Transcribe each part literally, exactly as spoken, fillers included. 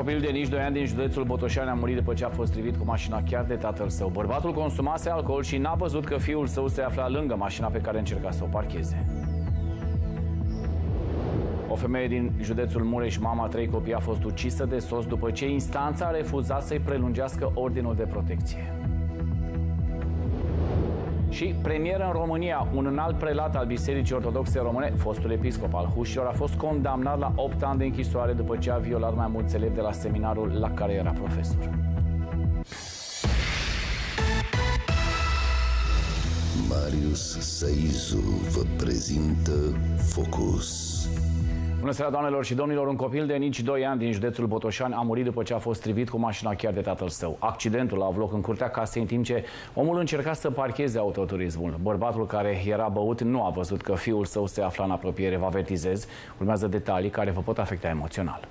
copil de nici doi ani din județul Botoșani a murit după ce a fost trivit cu mașina chiar de tatăl său. Bărbatul consumase alcool și n-a văzut că fiul său se afla lângă mașina pe care încerca să o parcheze. O femeie din județul Mureș, mama trei copii, a fost ucisă de soț după ce instanța a refuzat să-i prelungească ordinul de protecție. Și premieră în România, un înalt prelat al Bisericii Ortodoxe Române, fostul episcop al Hușilor, a fost condamnat la opt ani de închisoare după ce a violat mai mulți elevi de la seminarul la care era profesor. Marius Saizu vă prezintă Focus. Bună seara, doamnelor și domnilor! Un copil de nici doi ani din județul Botoșani a murit după ce a fost trivit cu mașina chiar de tatăl său. Accidentul a avut loc în curtea casei, în timp ce omul încerca să parcheze autoturismul. Bărbatul care era băut nu a văzut că fiul său se afla în apropiere. Vă avertizez, urmează detalii care vă pot afecta emoțional.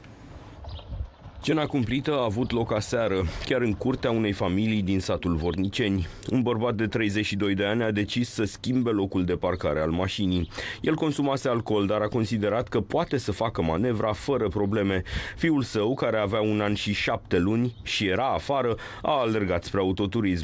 Scena cumplită a avut loc aseară, chiar în curtea unei familii din satul Vorniceni. Un bărbat de treizeci și doi de ani a decis să schimbe locul de parcare al mașinii. El consumase alcool, dar a considerat că poate să facă manevra fără probleme. Fiul său, care avea un an și șapte luni și era afară, a alergat spre autoturism.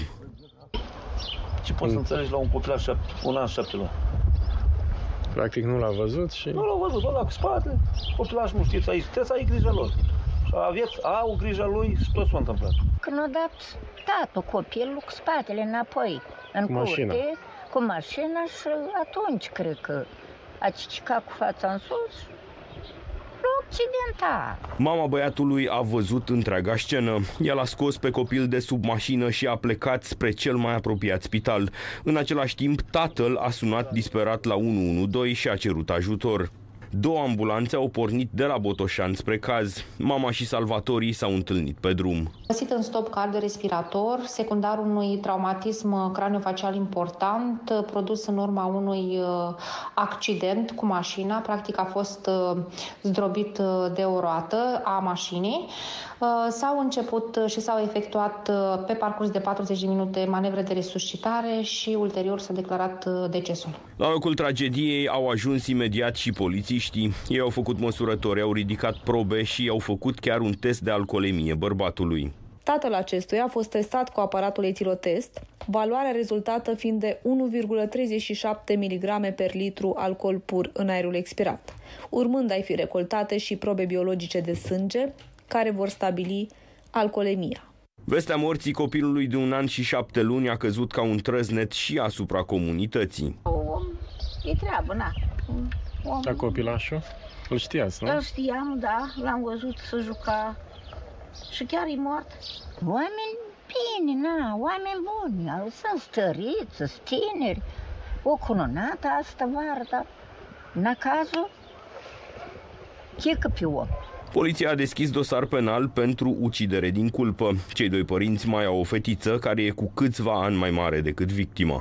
Ce poți să înțelegi la un copil la un an și șapte luni? Practic nu l-a văzut și... Nu l-a văzut, ăla cu spate, copilaș, nu știți, aici, trebuie să ai grijă lor. Aveți, au grijă lui și tot s-a întâmplat. Când a dat tatăl copilul cu spatele înapoi, în cu curte, mașina. cu mașina și atunci cred că a cicicat cu fața în sus, l-a accidentat. Mama băiatului a văzut întreaga scenă. El a scos pe copil de sub mașină și a plecat spre cel mai apropiat spital. În același timp, tatăl a sunat disperat la unu unu doi și a cerut ajutor. Două ambulanțe au pornit de la Botoșani spre caz. Mama și salvatorii s-au întâlnit pe drum. Găsit în stop cardiorespirator, secundar unui traumatism craniofacial important, produs în urma unui accident cu mașina. Practic a fost zdrobit de o roată a mașinii. S-au început și s-au efectuat pe parcurs de patruzeci de minute manevre de resuscitare și ulterior s-a declarat decesul. La locul tragediei au ajuns imediat și polițiștii. Ei au făcut măsurători, au ridicat probe și au făcut chiar un test de alcoolemie bărbatului. Tatăl acestuia a fost testat cu aparatul etilotest, valoarea rezultată fiind de unu virgulă treizeci și șapte miligrame per litru alcool pur în aerul expirat, urmând a-i fi recoltate și probe biologice de sânge, care vor stabili alcoolemia. Vestea morții copilului de un an și șapte luni a căzut ca un trăznet și asupra comunității. Om, e treabă, na. Om. Dar copilașul? Îl știați, nu? Îl știam, da, l-am văzut să juca și chiar e mort. Oameni bine, na, oameni buni, sunt stăriți, sunt tineri. O cununată asta vară, dar n-a cazul, checă pe om. Poliția a deschis dosar penal pentru ucidere din culpă. Cei doi părinți mai au o fetiță care e cu câțiva ani mai mare decât victima.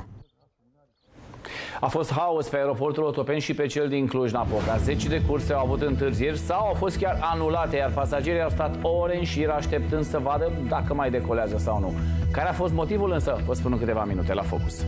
A fost haos pe aeroportul Otopeni și pe cel din Cluj-Napoca. Zeci de curse au avut întârzieri sau au fost chiar anulate, iar pasagerii au stat ore în șir așteptând să vadă dacă mai decolează sau nu. Care a fost motivul însă? Vă spun în câteva minute la Focus.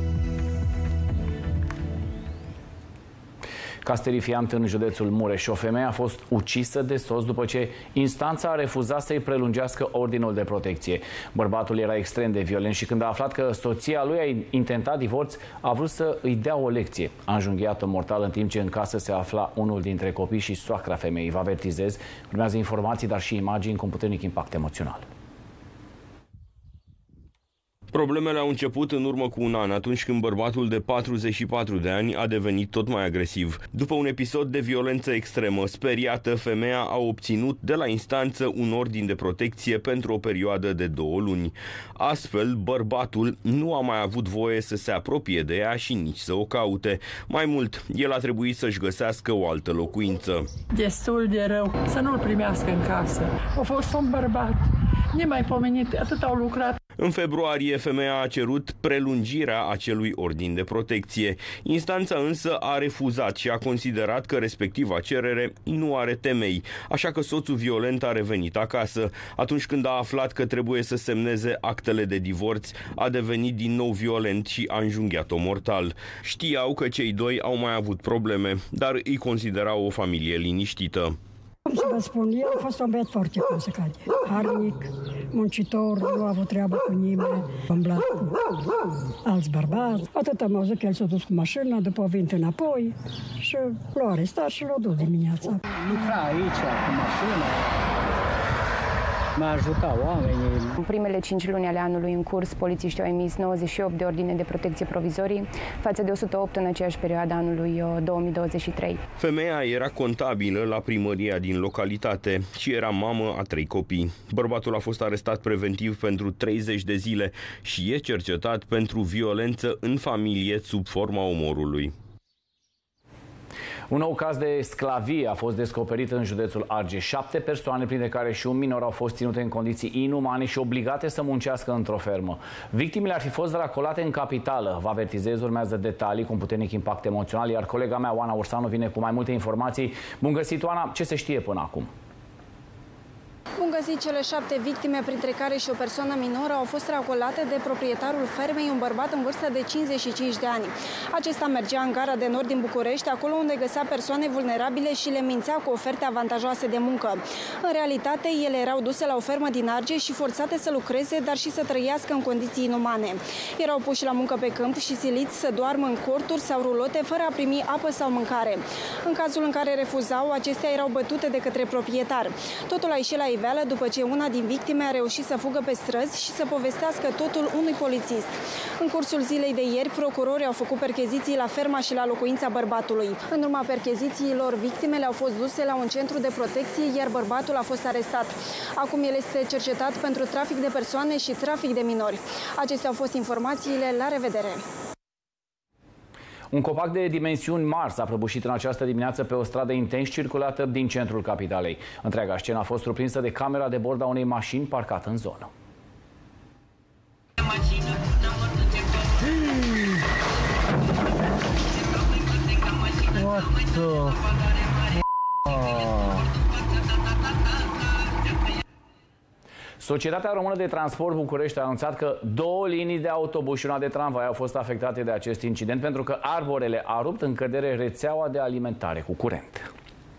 Casterifiant în județul Mureș. O femeie a fost ucisă de soț după ce instanța a refuzat să-i prelungească ordinul de protecție. Bărbatul era extrem de violent și când a aflat că soția lui a intentat divorț, a vrut să îi dea o lecție. A înjunghiat-o mortal în timp ce în casă se afla unul dintre copii și soacra femeii. Vă avertizez, urmează informații, dar și imagini cu un puternic impact emoțional. Problemele au început în urmă cu un an, atunci când bărbatul de patruzeci și patru de ani a devenit tot mai agresiv. După un episod de violență extremă, speriată, femeia a obținut de la instanță un ordin de protecție pentru o perioadă de două luni. Astfel, bărbatul nu a mai avut voie să se apropie de ea și nici să o caute. Mai mult, el a trebuit să-și găsească o altă locuință. Destul de rău să nu-l primească în casă. A fost un bărbat nemaipomenit, atât au lucrat. În februarie, femeia a cerut prelungirea acelui ordin de protecție. Instanța însă a refuzat și a considerat că respectiva cerere nu are temei, așa că soțul violent a revenit acasă. Atunci când a aflat că trebuie să semneze actele de divorț, a devenit din nou violent și a înjunghiat-o mortal. Știau că cei doi au mai avut probleme, dar îi considerau o familie liniștită. Cum să vă spun, el a fost un băiat foarte cum se cade. Harnic, muncitor, nu a avut treabă cu nimeni, a umblat cu alți bărbați. Atât am auzit că el s-a dus cu mașina, după a venit înapoi și l-a arestat și l-a dus dimineața. Lucra aici, cu mașina. M-a ajutat oamenii. În primele cinci luni ale anului în curs, polițiștii au emis nouăzeci și opt de ordine de protecție provizorii, față de o sută opt în aceeași perioadă anului două mii douăzeci și trei. Femeia era contabilă la primăria din localitate și era mamă a trei copii. Bărbatul a fost arestat preventiv pentru treizeci de zile și e cercetat pentru violență în familie sub forma omorului. Un nou caz de sclavie a fost descoperit în județul Argeș. Șapte persoane, printre care și un minor, au fost ținute în condiții inumane și obligate să muncească într-o fermă. Victimele ar fi fost racolate în capitală. Vă avertizez, urmează detalii cu un puternic impact emoțional, iar colega mea, Oana Ursanu, vine cu mai multe informații. Bun găsit, Oana! Ce se știe până acum? Bun găsit, cele șapte victime, printre care și o persoană minoră, au fost racolate de proprietarul fermei, un bărbat în vârstă de cincizeci și cinci de ani. Acesta mergea în gara de nord din București, acolo unde găsea persoane vulnerabile și le mințea cu oferte avantajoase de muncă. În realitate, ele erau duse la o fermă din Argeș și forțate să lucreze, dar și să trăiască în condiții inumane. Erau puși la muncă pe câmp și siliți să doarmă în corturi sau rulote, fără a primi apă sau mâncare. În cazul în care refuzau, acestea erau bătute de către proprietar. Totul a ieșit la iveală după ce una din victime a reușit să fugă pe străzi și să povestească totul unui polițist. În cursul zilei de ieri, procurorii au făcut percheziții la ferma și la locuința bărbatului. În urma perchezițiilor, victimele au fost duse la un centru de protecție, iar bărbatul a fost arestat. Acum el este cercetat pentru trafic de persoane și trafic de minori. Acestea au fost informațiile. La revedere! Un copac de dimensiuni mari s-a prăbușit în această dimineață pe o stradă intens circulată din centrul capitalei. Întreaga scenă a fost surprinsă de camera de bord a unei mașini parcată în zonă. What the... Societatea Română de Transport București a anunțat că două linii de autobuz și una de tramvai au fost afectate de acest incident pentru că arborele a rupt în cădere rețeaua de alimentare cu curent.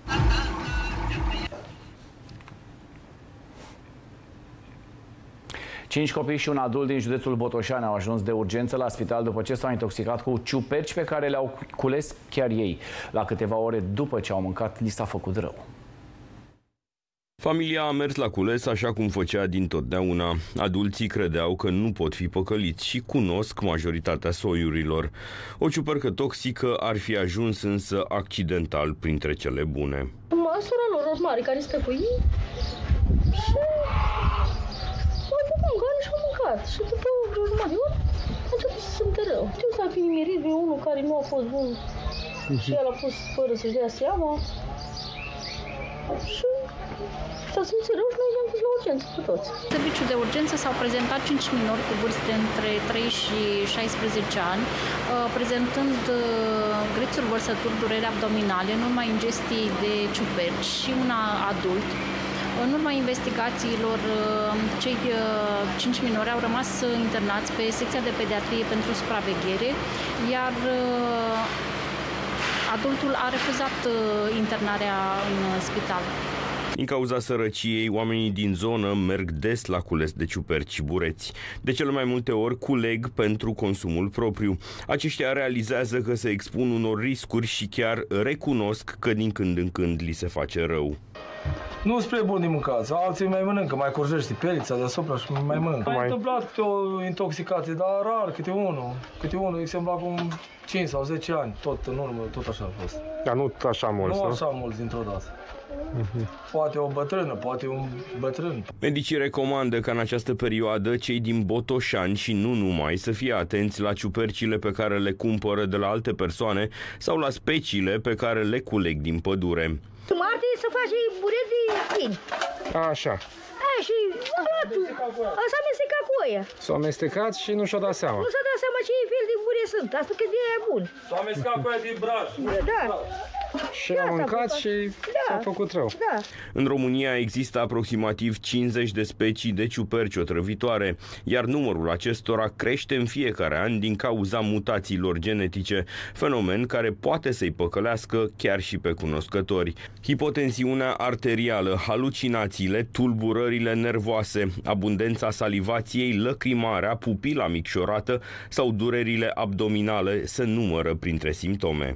Cinci copii și un adult din județul Botoșani au ajuns de urgență la spital după ce s-au intoxicat cu ciuperci pe care le-au cules chiar ei. La câteva ore după ce au mâncat, li s-a făcut rău. Familia a mers la cules așa cum făcea dintotdeauna. Adulții credeau că nu pot fi păcăliți și cunosc majoritatea soiurilor. O ciupercă toxică ar fi ajuns însă accidental printre cele bune. Sora lor, Rosmari, care stă cu ei și au făcut mâncare și au mâncat. Și după o jumătate de oră a început să se simtă rău. Știu să a fi nimerit de unul care nu a fost bun și el a pus fără să-și dea seama. Și s-a simțit rău și noi i-am pus la urgență pe toți. În serviciul de urgență s-au prezentat cinci minori cu vârste între trei și șaisprezece ani, prezentând grețuri, vărsături, dureri abdominale, în urma ingestiei de ciuperci și una adult. În urma investigațiilor, cei cinci minori au rămas internați pe secția de pediatrie pentru supraveghere, iar adultul a refuzat internarea în spital. Din cauza sărăciei, oamenii din zonă merg des la cules de ciuperci și bureți. De cele mai multe ori culeg pentru consumul propriu. Aceștia realizează că se expun unor riscuri și chiar recunosc că din când în când li se face rău. Nu spre bun de mâncați, alții mai mănâncă, mai curjește pelița deasupra și mai mănâncă. M-a întâmplat câte o intoxicație, dar rar, câte unul. Câte unul, de exemplu, acum cinci sau zece ani, tot în urmă, tot așa a fost. Dar nu așa mulți, nu? Nu așa mulți dintr-o dată. Uh-huh. Poate o bătrână, poate un bătrân. Medicii recomandă ca în această perioadă cei din Botoșani și nu numai să fie atenți la ciupercile pe care le cumpără de la alte persoane sau la speciile pe care le culeg din pădure. Martie să faci bureți de pini. Așa. Aia și s-a amestecat cu oia. S-a amestecat și nu și-a dat seama. Nu s-a dat seama ce fel de bureți sunt. Asta că de aia bun. S-a amestecat cu aia din braș. Da. Și am mâncat și da. s-a făcut rău. Da. În România există aproximativ cincizeci de specii de ciuperci otrăvitoare, iar numărul acestora crește în fiecare an din cauza mutațiilor genetice, fenomen care poate să-i păcălească chiar și pe cunoscători. Hipotensiunea arterială, halucinațiile, tulburările nervoase, abundența salivației, lăcrimarea, pupila micșorată sau durerile abdominale se numără printre simptome.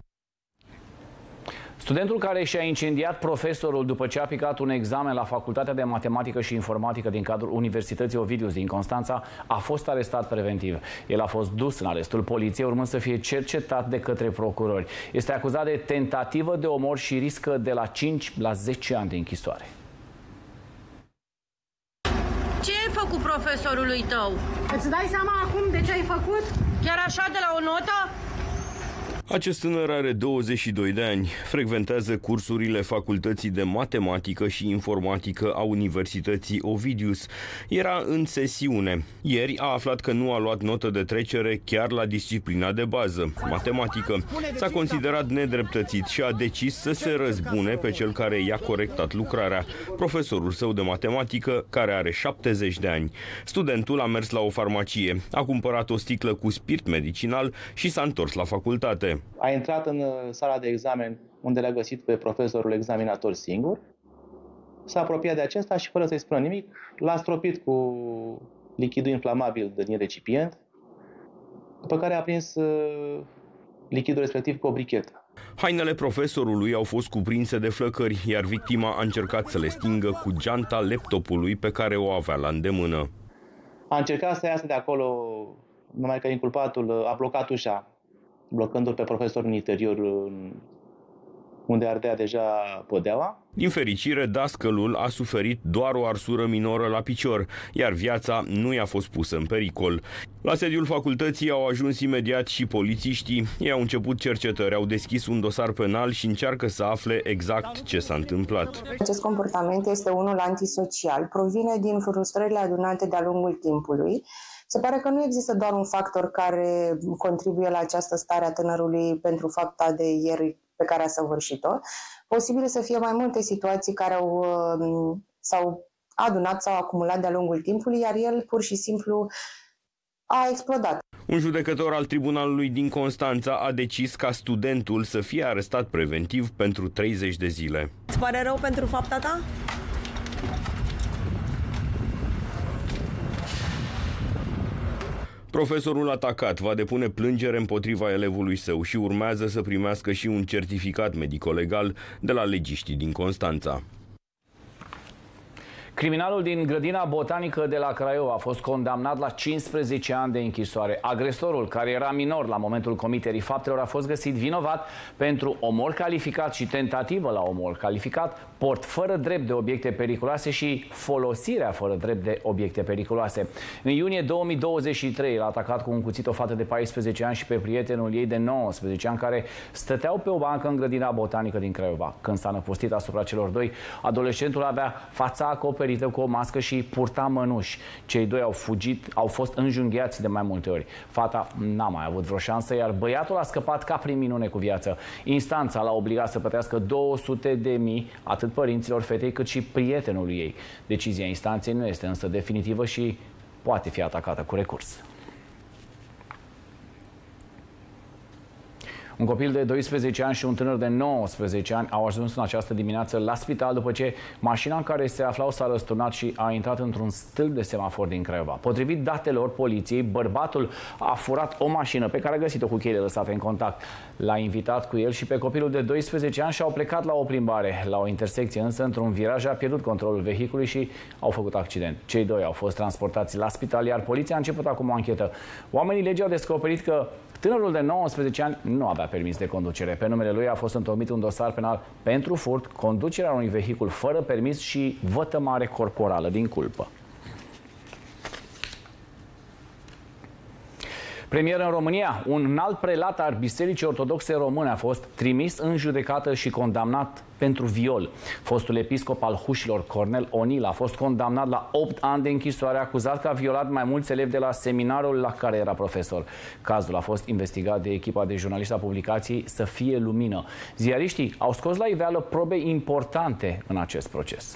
Studentul care și-a incendiat profesorul după ce a picat un examen la Facultatea de Matematică și Informatică din cadrul Universității Ovidius din Constanța a fost arestat preventiv. El a fost dus în arestul poliției, urmând să fie cercetat de către procurori. Este acuzat de tentativă de omor și riscă de la cinci la zece ani de închisoare. Ce ai făcut profesorului tău? Îți dai seama acum de ce ai făcut? Chiar așa, de la o notă? Acest tânăr are douăzeci și doi de ani, frecventează cursurile Facultății de Matematică și Informatică a Universității Ovidius. Era în sesiune. Ieri a aflat că nu a luat notă de trecere chiar la disciplina de bază, matematică. S-a considerat nedreptățit și a decis să se răzbune pe cel care i-a corectat lucrarea, profesorul său de matematică, care are șaptezeci de ani. Studentul a mers la o farmacie, a cumpărat o sticlă cu spirit medicinal și s-a întors la facultate. A intrat în sala de examen, unde l-a găsit pe profesorul examinator singur, s-a apropiat de acesta și, fără să-i spună nimic, l-a stropit cu lichidul inflamabil din recipient, după care a prins lichidul respectiv cu o brichetă. Hainele profesorului au fost cuprinse de flăcări, iar victima a încercat să le stingă cu geanta laptopului pe care o avea la îndemână. A încercat să iasă de acolo, numai că inculpatul a blocat ușa, blocându-l pe profesor în interior, unde ardea deja podeaua. Din fericire, dascălul a suferit doar o arsură minoră la picior, iar viața nu i-a fost pusă în pericol. La sediul facultății au ajuns imediat și polițiștii. Ei au început cercetări, au deschis un dosar penal și încearcă să afle exact ce s-a întâmplat. Acest comportament este unul antisocial, provine din frustrările adunate de-a lungul timpului. Se pare că nu există doar un factor care contribuie la această stare a tânărului pentru fapta de ieri pe care a săvârșit-o. Posibil să fie mai multe situații care au, s-au adunat sau acumulat de-a lungul timpului, iar el pur și simplu a explodat. Un judecător al tribunalului din Constanța a decis ca studentul să fie arestat preventiv pentru treizeci de zile. Îți pare rău pentru fapta ta? Profesorul atacat va depune plângere împotriva elevului său și urmează să primească și un certificat medico-legal de la legiștii din Constanța. Criminalul din grădina botanică de la Craiova a fost condamnat la cincisprezece ani de închisoare. Agresorul, care era minor la momentul comiterii faptelor, a fost găsit vinovat pentru omor calificat și tentativă la omor calificat, port fără drept de obiecte periculoase și folosirea fără drept de obiecte periculoase. În iunie două mii douăzeci și trei l-a atacat cu un cuțit o fată de paisprezece ani și pe prietenul ei de nouăsprezece ani, care stăteau pe o bancă în grădina botanică din Craiova. Când s-a năpustit asupra celor doi, adolescentul avea fața acoperită cu o mască și purta mănuși. Cei doi au fugit, au fost înjunghiați de mai multe ori. Fata n-a mai avut vreo șansă, iar băiatul a scăpat ca prin minune cu viață. Instanța l-a obligat să plătească două sute de mii, atât părinților fetei cât și prietenului ei. Decizia instanței nu este însă definitivă și poate fi atacată cu recurs. Un copil de doisprezece ani și un tânăr de nouăsprezece ani au ajuns în această dimineață la spital după ce mașina în care se aflau s-a răsturnat și a intrat într-un stâlp de semafor din Craiova. Potrivit datelor poliției, bărbatul a furat o mașină pe care a găsit-o cu cheile lăsate în contact. L-a invitat cu el și pe copilul de doisprezece ani și au plecat la o plimbare. La o intersecție însă, într-un viraj, a pierdut controlul vehiculului și au făcut accident. Cei doi au fost transportați la spital, iar poliția a început acum o anchetă. Oamenii legii au descoperit că tânărul de nouăsprezece ani nu avea permis de conducere. Pe numele lui a fost întocmit un dosar penal pentru furt, conducerea unui vehicul fără permis și vătămare corporală din culpă. Premieră în România, un înalt prelat al Bisericii Ortodoxe Române a fost trimis în judecată și condamnat pentru viol. Fostul episcop al Hușilor, Cornel Onilă, a fost condamnat la opt ani de închisoare, acuzat că a violat mai mulți elevi de la seminarul la care era profesor. Cazul a fost investigat de echipa de jurnaliști a publicației Să fie lumină. Ziariștii au scos la iveală probe importante în acest proces.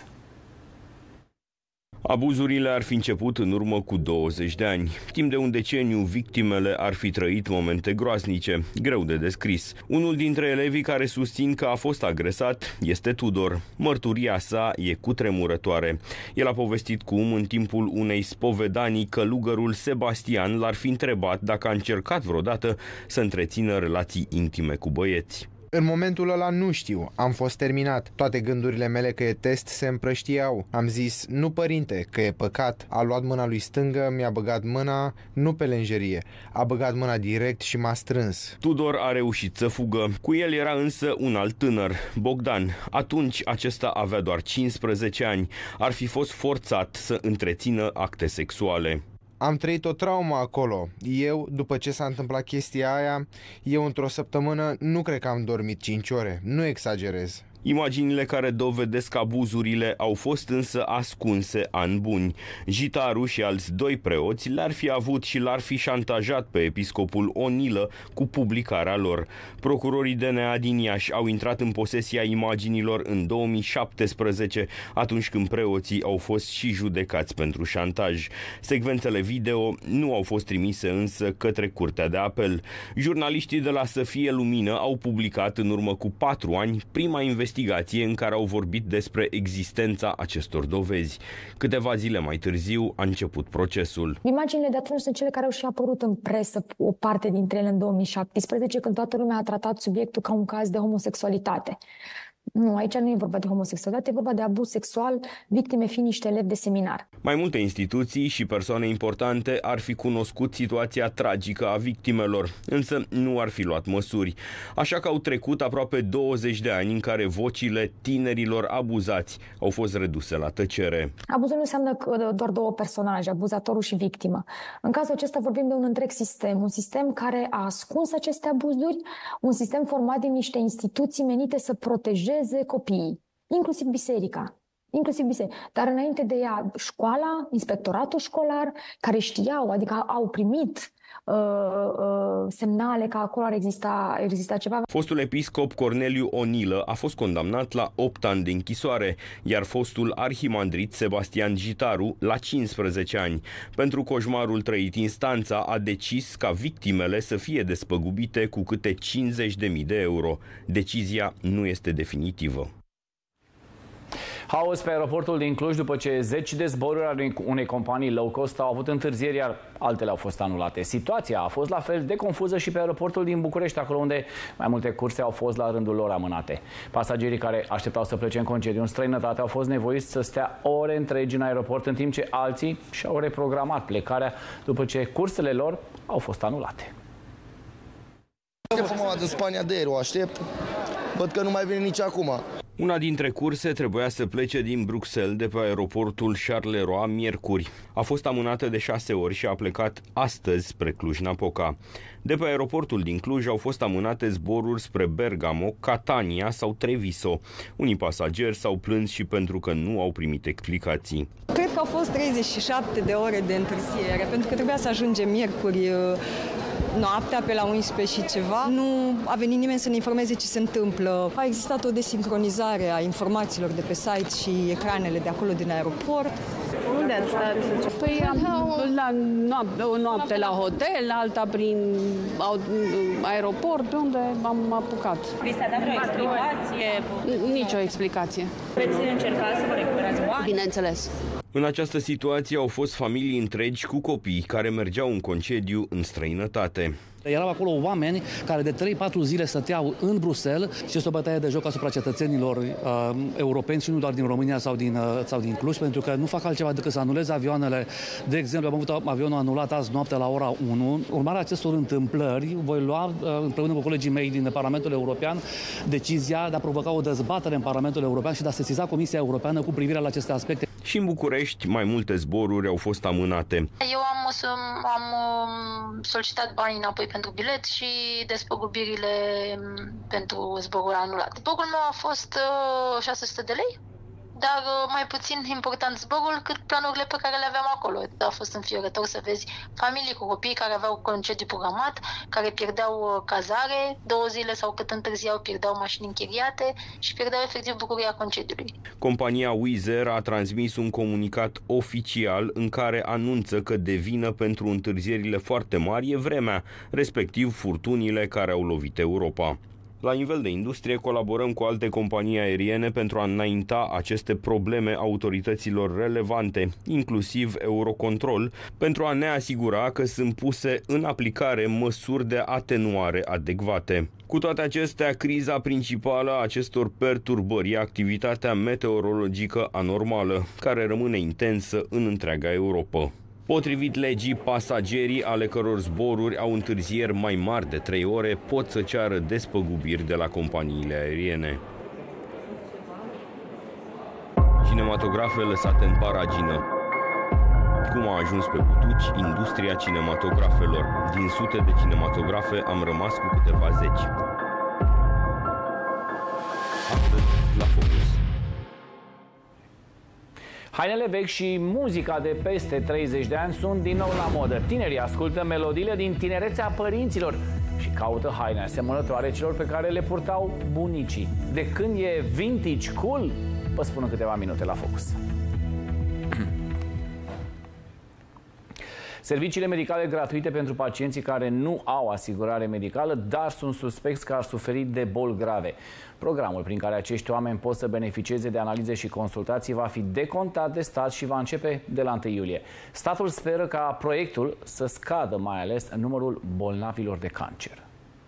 Abuzurile ar fi început în urmă cu douăzeci de ani. Timp de un deceniu, victimele ar fi trăit momente groaznice, greu de descris. Unul dintre elevii care susțin că a fost agresat este Tudor. Mărturia sa e cutremurătoare. El a povestit cum, în timpul unei spovedanii, călugărul Sebastian l-ar fi întrebat dacă a încercat vreodată să întrețină relații intime cu băieți. În momentul ăla nu știu, am fost terminat. Toate gândurile mele că e test se împrăștiau. Am zis, nu părinte, că e păcat. A luat mâna lui stângă, mi-a băgat mâna, nu pe lenjerie. A băgat mâna direct și m-a strâns. Tudor a reușit să fugă. Cu el era însă un alt tânăr, Bogdan. Atunci acesta avea doar cincisprezece ani. Ar fi fost forțat să întrețină acte sexuale. Am trăit o traumă acolo. Eu, după ce s-a întâmplat chestia aia, eu într-o săptămână nu cred că am dormit cinci ore. Nu exagerez. Imaginile care dovedesc abuzurile au fost însă ascunse ani buni. Jitaru și alți doi preoți le-ar fi avut și l-ar fi șantajat pe episcopul Onilă cu publicarea lor. Procurorii D N A din Iași au intrat în posesia imaginilor în două mii șaptesprezece, atunci când preoții au fost și judecați pentru șantaj. Secvențele video nu au fost trimise însă către Curtea de Apel. Jurnaliștii de la Să fie lumină au publicat în urmă cu patru ani prima investigație în care au vorbit despre existența acestor dovezi. Câteva zile mai târziu a început procesul. Imaginile de atunci sunt cele care au și apărut în presă, o parte dintre ele în două mii șaptesprezece, când toată lumea a tratat subiectul ca un caz de homosexualitate. Nu, aici nu e vorba de homosexualitate, e vorba de abuz sexual, victime fiind niște elevi de seminar. Mai multe instituții și persoane importante ar fi cunoscut situația tragică a victimelor, însă nu ar fi luat măsuri. Așa că au trecut aproape douăzeci de ani în care vocile tinerilor abuzați au fost reduse la tăcere. Abuzul nu înseamnă doar două personaje, abuzatorul și victimă. În cazul acesta vorbim de un întreg sistem, un sistem care a ascuns aceste abuzuri, un sistem format din niște instituții menite să protejeze copiii, inclusiv biserica, inclusiv biserica. Dar înainte de ea, școala, inspectoratul școlar, care știau, adică au primit uh, uh, semnale că acolo ar exista, exista ceva. Fostul episcop Corneliu Onilă a fost condamnat la opt ani de închisoare, iar fostul arhimandrit Sebastian Jitaru la cincisprezece ani. Pentru coșmarul trăit, instanța a decis ca victimele să fie despăgubite cu câte cincizeci de mii de euro. Decizia nu este definitivă. Haos pe aeroportul din Cluj după ce zeci de zboruri ale unei companii low cost au avut întârzieri, iar altele au fost anulate. Situația a fost la fel de confuză și pe aeroportul din București, acolo unde mai multe curse au fost la rândul lor amânate. Pasagerii care așteptau să plece în concediu în străinătate au fost nevoiți să stea ore întregi în aeroport, în timp ce alții și-au reprogramat plecarea după ce cursele lor au fost anulate. Aștept mama din Spania de aer, o aștept. Văd că nu mai vine nici acum. Una dintre curse trebuia să plece din Bruxelles de pe aeroportul Charleroi miercuri. A fost amânată de șase ori și a plecat astăzi spre Cluj-Napoca. De pe aeroportul din Cluj au fost amânate zboruri spre Bergamo, Catania sau Treviso. Unii pasageri s-au plâns și pentru că nu au primit explicații. Cred că au fost treizeci și șapte de ore de întârziere, pentru că trebuia să ajungem miercuri noaptea pe la unsprezece și ceva. Nu a venit nimeni să ne informeze ce se întâmplă. A existat o desincronizare a informațiilor de pe site și ecranele de acolo din aeroport. Unde ați stat? Păi am la noapte, o noapte la hotel, alta prin aeroport, pe unde am apucat. Vi s-a dat vreo explicație? Nici o explicație. Veți încerca să vă recuperați bani? Bineînțeles. În această situație au fost familii întregi cu copii care mergeau în concediu în străinătate. Erau acolo oameni care de trei patru zile stăteau în Bruxelles și este o bătaie de joc asupra cetățenilor uh, europeni și nu doar din România sau din, uh, sau din Cluj, pentru că nu fac altceva decât să anuleze avioanele. De exemplu, am avut avionul anulat azi noapte la ora unu. Urmarea acestor întâmplări, voi lua uh, împreună cu colegii mei din Parlamentul European decizia de a provoca o dezbatere în Parlamentul European și de a sesiza Comisia Europeană cu privire la aceste aspecte. Și în București mai multe zboruri au fost amânate. Eu am o să am solicitat banii înapoi pentru bilet și despăgubirile pentru zborul anulat. Zborul meu a fost șase sute de lei, dar mai puțin important zborul cât planurile pe care le aveam acolo. A fost înfiorător să vezi familii cu copii care aveau concediu programat, care pierdeau cazare două zile sau cât întârziau, pierdeau mașini închiriate și pierdeau efectiv bucuria concediului. Compania Wizz Air a transmis un comunicat oficial în care anunță că de vină pentru întârzierile foarte mari e vremea, respectiv furtunile care au lovit Europa. La nivel de industrie, colaborăm cu alte companii aeriene pentru a înainta aceste probleme autorităților relevante, inclusiv Eurocontrol, pentru a ne asigura că sunt puse în aplicare măsuri de atenuare adecvate. Cu toate acestea, criza principală a acestor perturbări e activitatea meteorologică anormală, care rămâne intensă în întreaga Europa. Potrivit legii, pasagerii ale căror zboruri au întârzieri mai mari de trei ore pot să ceară despăgubiri de la companiile aeriene. Cinematografe lăsate în paragină. Cum a ajuns pe butuci industria cinematografelor? Din sute de cinematografe am rămas cu câteva zeci. Astăzi, la Focus. Hainele vechi și muzica de peste treizeci de ani sunt din nou la modă. Tinerii ascultă melodiile din tinerețea părinților și caută haine asemănătoare celor pe care le purtau bunicii. De când e vintage cool? Vă spun în câteva minute la Focus. Serviciile medicale gratuite pentru pacienții care nu au asigurare medicală, dar sunt suspecți că ar suferi de boli grave. Programul prin care acești oameni pot să beneficieze de analize și consultații va fi decontat de stat și va începe de la întâi iulie. Statul speră ca proiectul să scadă mai ales numărul bolnavilor de cancer.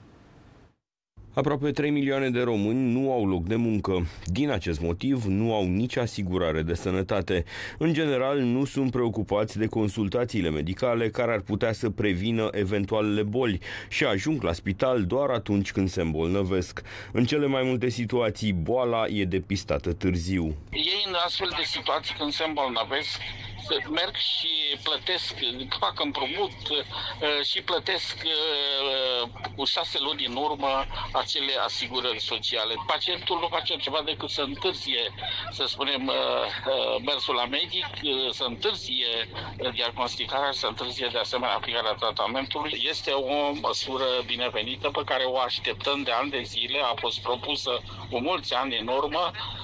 Aproape trei milioane de români nu au loc de muncă. Din acest motiv, nu au nici asigurare de sănătate. În general, nu sunt preocupați de consultațiile medicale care ar putea să prevină eventualele boli și ajung la spital doar atunci când se îmbolnăvesc. În cele mai multe situații, boala e depistată târziu. Ei, în astfel de situații, când se îmbolnăvesc, merg și plătesc, fac împrumut și plătesc cu șase luni în urmă acele asigurări sociale. Pacientul nu face ceva decât să întârzie, să spunem, mersul la medic, să întârzie diagnosticarea și să întârzie de asemenea aplicarea tratamentului. Este o măsură binevenită pe care o așteptăm de ani de zile, a fost propusă cu mulți ani în urmă,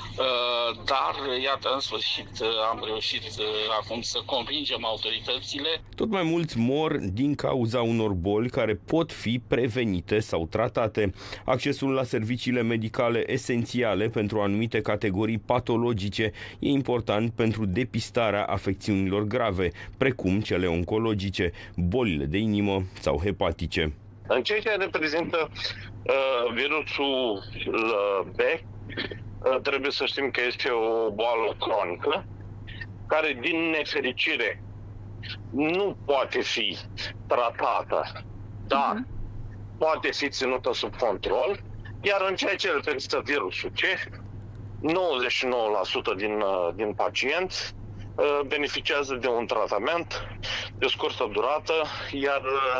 dar iată, în sfârșit am reușit acum să convingem autoritățile. Tot mai mulți mor din cauza unor boli care pot fi prevenite sau tratate. Accesul la serviciile medicale esențiale pentru anumite categorii patologice e important pentru depistarea afecțiunilor grave, precum cele oncologice, bolile de inimă sau hepatice. În ceea ce reprezintă uh, virusul B, trebuie să știm că este o boală cronică care, din nefericire, nu poate fi tratată, dar uh-huh. poate fi ținută sub control, iar în ceea ce reprezintă virusul C, nouăzeci și nouă la sută din, din pacienți beneficiază de un tratament de scurtă durată, iar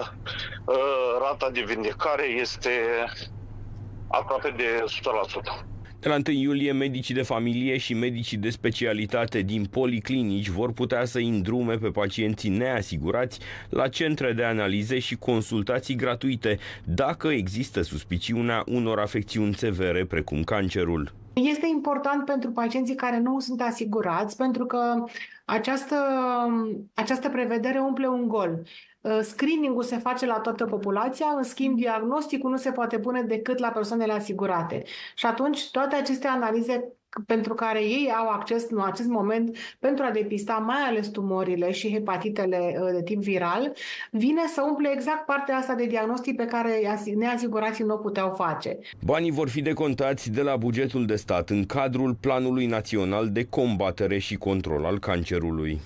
rata de vindecare este aproape de o sută la sută. De la întâi iulie, medicii de familie și medicii de specialitate din policlinici vor putea să îndrume pe pacienții neasigurați la centre de analize și consultații gratuite, dacă există suspiciunea unor afecțiuni severe, precum cancerul. Este important pentru pacienții care nu sunt asigurați, pentru că această, această prevedere umple un gol. Screening-ul se face la toată populația, în schimb diagnosticul nu se poate pune decât la persoanele asigurate. Și atunci toate aceste analize pentru care ei au acces în acest moment pentru a depista mai ales tumorile și hepatitele de tip viral, vine să umple exact partea asta de diagnostic pe care neasigurații nu o puteau face. Banii vor fi decontați de la bugetul de stat în cadrul Planului Național de Combatere și Control al Cancerului.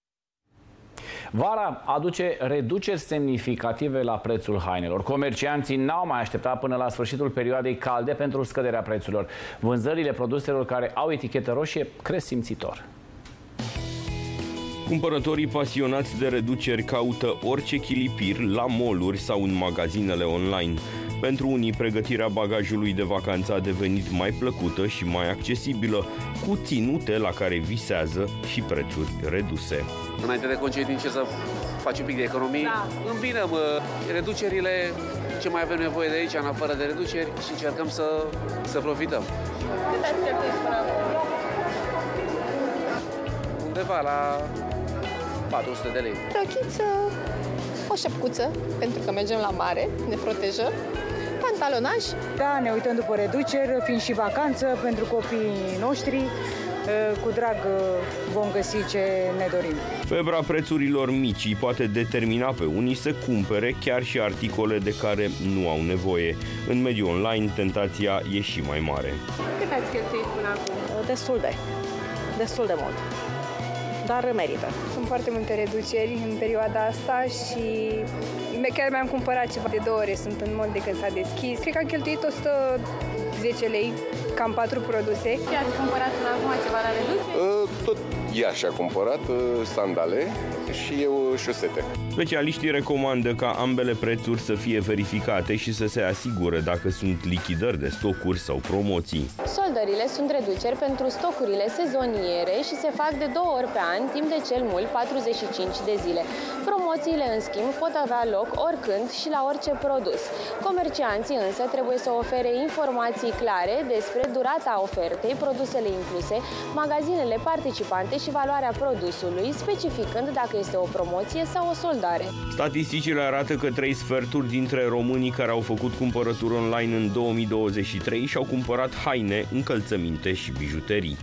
Vara aduce reduceri semnificative la prețul hainelor. Comercianții n-au mai așteptat până la sfârșitul perioadei calde pentru scăderea prețurilor. Vânzările produselor care au etichetă roșie cresc simțitor. Cumpărătorii pasionați de reduceri caută orice chilipir la mall-uri sau în magazinele online. Pentru unii, pregătirea bagajului de vacanță a devenit mai plăcută și mai accesibilă, cu ținute la care visează și prețuri reduse. Înainte de concedii, ce să faci un pic de economii, da. Îmbinăm reducerile, ce mai avem nevoie de aici, în afară de reduceri, și încercăm să, să profităm. Cât ați cheltuit până acum? Undeva la patru sute de lei. Rochiță, o șapcuță, pentru că mergem la mare, ne protejăm, pantalonaj. Da, ne uităm după reduceri, fiind și vacanță pentru copiii noștri. Cu drag vom găsi ce ne dorim. Febra prețurilor mici poate determina pe unii să cumpere chiar și articole de care nu au nevoie. În mediul online, tentația e și mai mare. Cât ați cheltuit până acum? Destul de, destul de mult. Dar merită. Sunt foarte multe reduceri în perioada asta și chiar mi-am cumpărat ceva de două ore, sunt în mod de când s-a deschis. Cred că am cheltuit o sută zece lei, cam patru produse. Ce ați cumpărat până acum, ceva la reducere? Tot ea și-a cumpărat sandale și eu șosete. Specialiștii recomandă ca ambele prețuri să fie verificate și să se asigure dacă sunt lichidări de stocuri sau promoții. Soldările sunt reduceri pentru stocurile sezoniere și se fac de două ori pe an, timp de cel mult patruzeci și cinci de zile. Promoțiile, în schimb, pot avea loc oricând și la orice produs. Comercianții însă trebuie să ofere informații clare despre durata ofertei, produsele incluse, magazinele participante și valoarea produsului, specificând dacă este o promoție sau o soldare. Statisticile arată că trei sferturi dintre românii care au făcut cumpărături online în două mii douăzeci și trei și-au cumpărat haine, încălțăminte și bijuterii.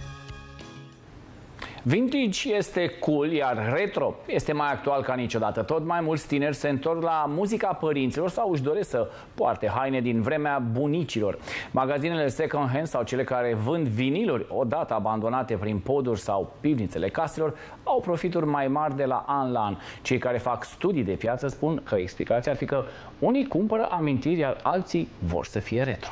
Vintage este cool, iar retro este mai actual ca niciodată. Tot mai mulți tineri se întorc la muzica părinților sau își doresc să poarte haine din vremea bunicilor. Magazinele second hand sau cele care vând viniluri odată abandonate prin poduri sau pivnițele caselor au profituri mai mari de la an la an. Cei care fac studii de piață spun că explicația ar fi că unii cumpără amintiri, iar alții vor să fie retro.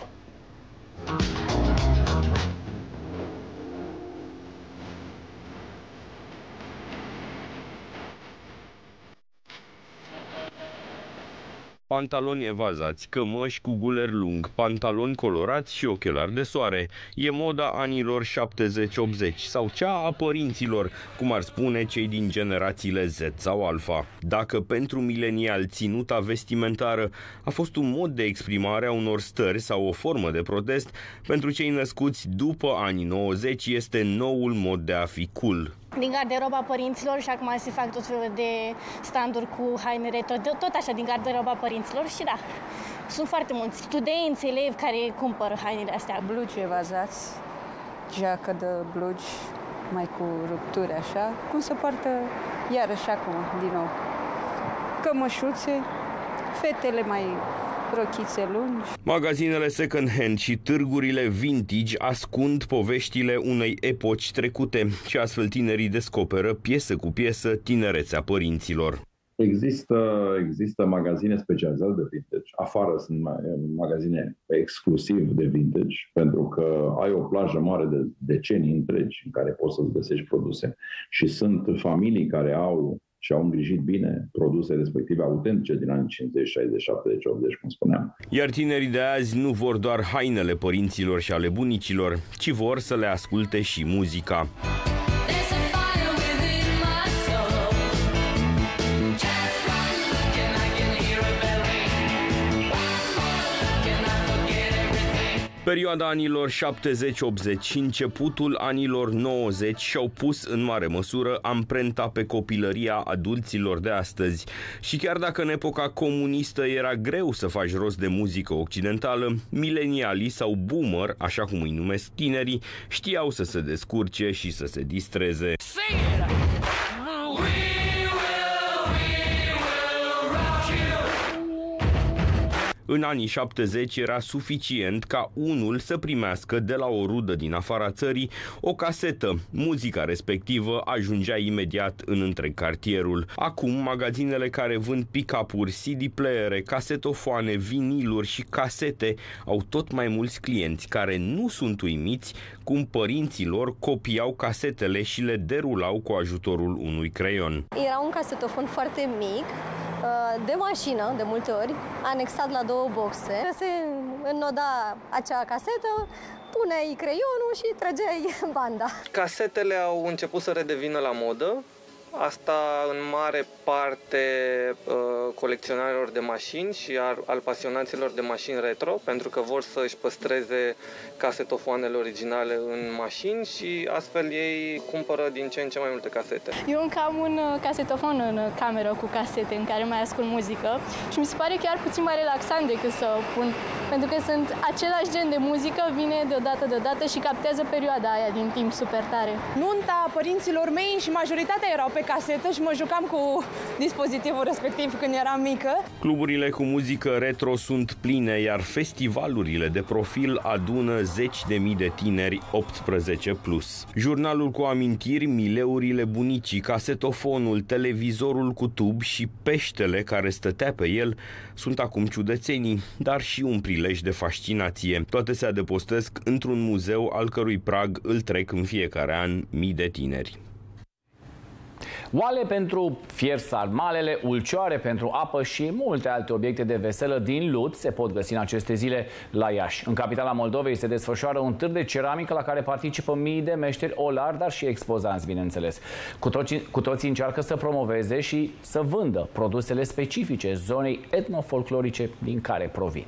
Pantaloni evazați, cămăși cu guler lung, pantaloni colorați și ochelari de soare. E moda anilor șaptezeci optzeci sau cea a părinților, cum ar spune cei din generațiile Z sau Alpha. Dacă pentru milenial ținuta vestimentară a fost un mod de exprimare a unor stări sau o formă de protest, pentru cei născuți după anii nouăzeci este noul mod de a fi cool. Din garderoba părinților și acum se fac tot felul de standuri cu haine retro, tot așa din garderoba părinților și da, sunt foarte mulți studenți, elevi care cumpără hainele astea. Blugi evazați, geacă de blugi, mai cu rupturi așa, cum se poartă iarăși acum, din nou. Cămășuțe, fetele mai rochițe lungi. Magazinele second hand și târgurile vintage ascund poveștile unei epoci trecute și astfel tinerii descoperă piesă cu piesă tinerețea părinților. Există, există magazine specializate de vintage. Afară sunt magazine exclusiv de vintage, pentru că ai o plajă mare de decenii întregi în care poți să-ți găsești produse. Și sunt familii care au și au îngrijit bine produse respective autentice din anii cincizeci, șaizeci, șaptezeci, optzeci, cum spuneam. Iar tinerii de azi nu vor doar hainele părinților și ale bunicilor, ci vor să le asculte și muzica. Perioada anilor șaptezeci optzeci și începutul anilor nouăzeci și-au pus în mare măsură amprenta pe copilăria adulților de astăzi. Și chiar dacă în epoca comunistă era greu să faci rost de muzică occidentală, milenialii sau boomer, așa cum îi numesc tinerii, știau să se descurce și să se distreze. În anii șaptezeci era suficient ca unul să primească de la o rudă din afara țării o casetă. Muzica respectivă ajungea imediat în întreg cartierul. Acum, magazinele care vând pick-up-uri, C D-playere, casetofoane, viniluri și casete au tot mai mulți clienți care nu sunt uimiți cum părinții lor copiau casetele și le derulau cu ajutorul unui creion. Era un casetofon foarte mic, de mașină, de multe ori, anexat la două boxe. Se înnoda acea casetă, puneai creionul și trăgeai banda. Casetele au început să redevină la modă. Asta în mare parte uh, colecționarilor de mașini și al, al pasionaților de mașini retro, pentru că vor să își păstreze casetofoanele originale în mașini și astfel ei cumpără din ce în ce mai multe casete. Eu încă am un casetofon în cameră cu casete în care mai ascult muzică și mi se pare chiar puțin mai relaxant decât să o pun, pentru că sunt același gen de muzică, vine deodată deodată și captează perioada aia din timp super tare. Nunta părinților mei și majoritatea erau pe casetă și mă jucam cu dispozitivul respectiv când eram mică. Cluburile cu muzică retro sunt pline, iar festivalurile de profil adună zeci de mii de tineri optsprezece plus. Jurnalul cu amintiri, mileurile bunicii, casetofonul, televizorul cu tub și peștele care stătea pe el sunt acum ciudățenii, dar și un prilej de fascinație. Toate se adăpostesc într-un muzeu al cărui prag îl trec în fiecare an mii de tineri. Oale pentru fier sarmalele, ulcioare pentru apă și multe alte obiecte de veselă din lut se pot găsi în aceste zile la Iași. În capitala Moldovei se desfășoară un târg de ceramică la care participă mii de meșteri olari, dar și expozanți, bineînțeles. Cu toții, cu toții încearcă să promoveze și să vândă produsele specifice zonei etnofolclorice din care provin.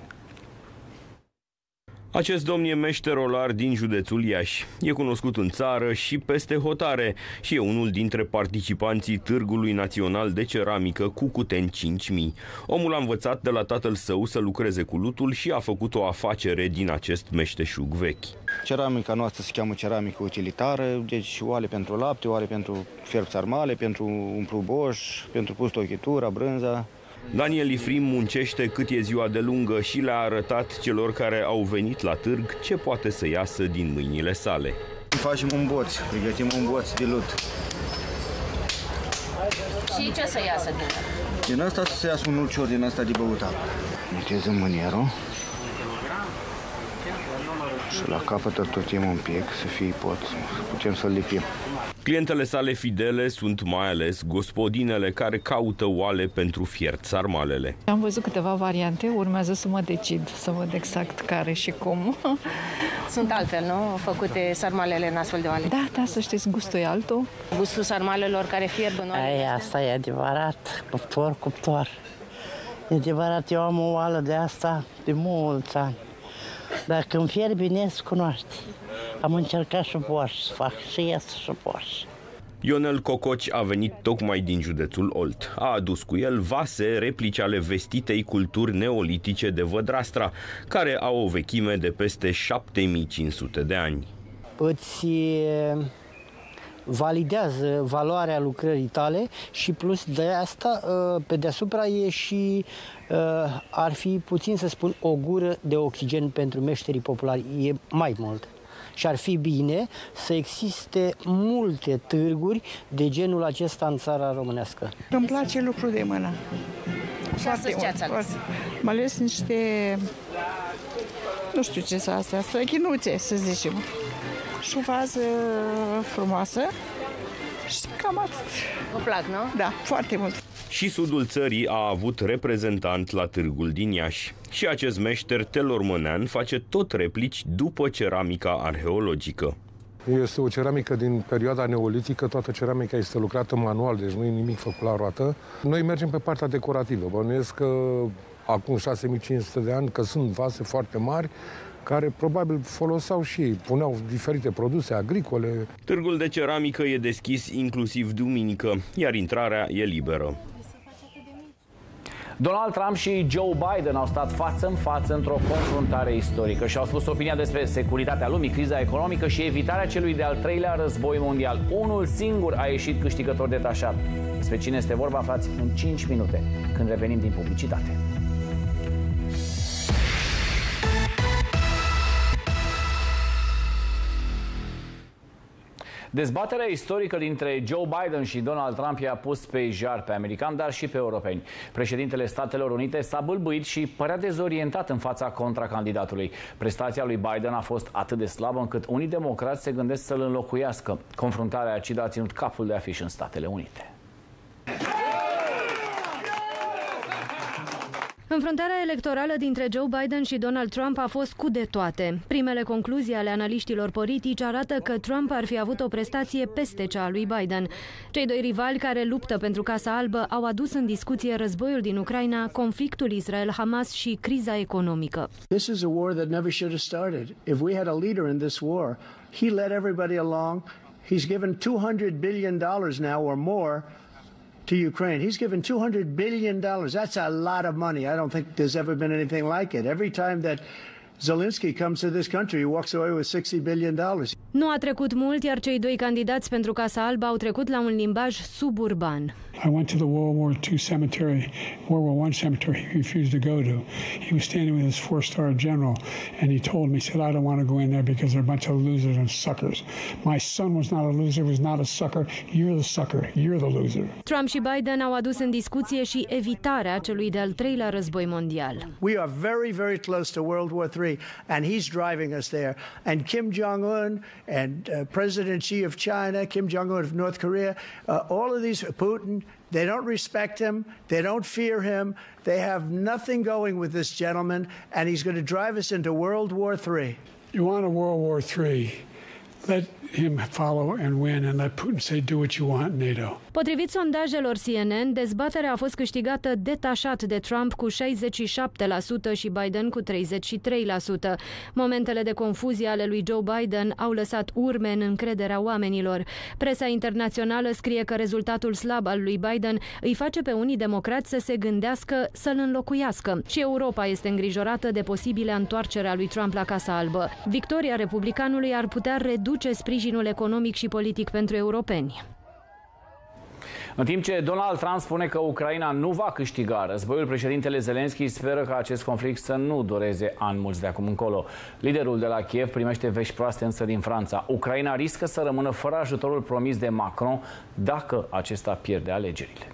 Acest domn e meșter olar din județul Iași. E cunoscut în țară și peste hotare și e unul dintre participanții Târgului Național de Ceramică Cucuteni cinci mii. Omul a învățat de la tatăl său să lucreze cu lutul și a făcut o afacere din acest meșteșug vechi. Ceramica noastră se cheamă ceramică utilitară, deci oale pentru lapte, oale pentru fierb sarmale, pentru umplu boș, pentru pus tochitura, brânza. Daniel Ifrim muncește cât e ziua de lungă și le-a arătat celor care au venit la târg ce poate să iasă din mâinile sale. Facem un boț, pregătim un boț de lut. Și ce să iasă din el? Din asta să iasă un ulcior din asta de băut apă. Metezăm mânierul și la capăt îl totim un pic, să fie pot, putem să-l lipim. Clientele sale fidele sunt mai ales gospodinele care caută oale pentru fiert sarmalele. Am văzut câteva variante, urmează să mă decid, să văd exact care și cum. Sunt altfel, nu? Făcute sarmalele în astfel de oale. Da, da, să știți, gustul e altul. Gustul sarmalelor care fierb în oale. Ai, asta e adevărat, cuptor, cuptor. E adevărat, eu am o oală de asta de mulți ani. Dar când fierb bine, se cunoaște. Am încercat și poș să fac și ies și poș. Ionel Cococi a venit tocmai din județul Olt. A adus cu el vase replici ale vestitei culturi neolitice de Vădrastra, care au o vechime de peste șapte mii cinci sute de ani. Îți validează valoarea lucrării tale și plus de asta, pe deasupra e și, ar fi puțin să spun, o gură de oxigen pentru meșterii populari. E mai mult. Și ar fi bine să existe multe târguri de genul acesta în țara românească. Îmi place lucrul de mână. Și astăzi ce ați ales? Am ales niște, nu știu ce sunt astea, străchinuțe, să zicem. Și o vază frumoasă și cam atât. Vă plac, nu? Da, foarte mult. Și sudul țării a avut reprezentant la târgul din Iași. Și acest meșter telormănean face tot replici după ceramica arheologică. Este o ceramică din perioada neolitică, toată ceramica este lucrată manual, deci nu e nimic făcut la roată. Noi mergem pe partea decorativă. Bănuiesc că acum șase mii cinci sute de ani, că sunt vase foarte mari, care probabil foloseau și ei, puneau diferite produse agricole. Târgul de ceramică e deschis inclusiv duminică, iar intrarea e liberă. Donald Trump și Joe Biden au stat față în față într-o confruntare istorică și au spus opinia despre securitatea lumii, criza economică și evitarea celui de-al treilea război mondial. Unul singur a ieșit câștigător detașat. Despre cine este vorba, aflați în cinci minute, când revenim din publicitate. Dezbaterea istorică dintre Joe Biden și Donald Trump i-a pus pe jar pe americani, dar și pe europeni. Președintele Statelor Unite s-a bâlbâit și părea dezorientat în fața contracandidatului. Prestația lui Biden a fost atât de slabă încât unii democrați se gândesc să-l înlocuiască. Confruntarea acidă a ținut capul de afiș în Statele Unite. Înfruntarea electorală dintre Joe Biden și Donald Trump a fost cu de toate. Primele concluzii ale analiștilor politici arată că Trump ar fi avut o prestație peste cea a lui Biden. Cei doi rivali care luptă pentru Casa Albă au adus în discuție războiul din Ucraina, conflictul Israel-Hamas și criza economică. This is a war that never should have started. If we had a leader in this war, he led everybody along. He's given two hundred billion dollars now or more to Ukraine. He's given two hundred billion dollars. That's a lot of money. I don't think there's ever been anything like it. Every time that Zelensky comes to this country, he walks away with sixty billion dollars. Nu a trecut mult, iar cei doi candidați pentru Casa Albă au trecut la un limbaj suburban. I went to the World War Two cemetery, World War One cemetery he refused to go to. He was standing with his four-star general, and he told me, he said, I don't want to go in there because they're a bunch of losers and suckers. My son was not a loser, was not a sucker. You're the sucker, you're the loser. Trump și Biden au adus în discuție și evitarea celui de-al treilea război mondial. We are very, very close to World War Three, and he's driving us there. And Kim Jong-un and uh, President Xi of China, Kim Jong-un of North Korea, uh, all of these, Putin, they don't respect him, they don't fear him, they have nothing going with this gentleman, and he's going to drive us into World War Three. You want a World War Three? Let him follow and win and let Putin say do what you want, NATO. Potrivit sondajelor C N N, dezbaterea a fost câștigată detașat de Trump cu șaizeci și șapte la sută și Biden cu treizeci și trei la sută. Momentele de confuzie ale lui Joe Biden au lăsat urme în încrederea oamenilor. Presa internațională scrie că rezultatul slab al lui Biden îi face pe unii democrați să se gândească să-l înlocuiască. Și Europa este îngrijorată de posibilă întoarcere a lui Trump la Casa Albă. Victoria republicanului ar putea reduce sprijinul economic și politic pentru europeni. În timp ce Donald Trump spune că Ucraina nu va câștiga războiul, președintele Zelensky speră ca acest conflict să nu dureze ani mulți de acum încolo. Liderul de la Kiev primește vești proaste însă din Franța. Ucraina riscă să rămână fără ajutorul promis de Macron dacă acesta pierde alegerile.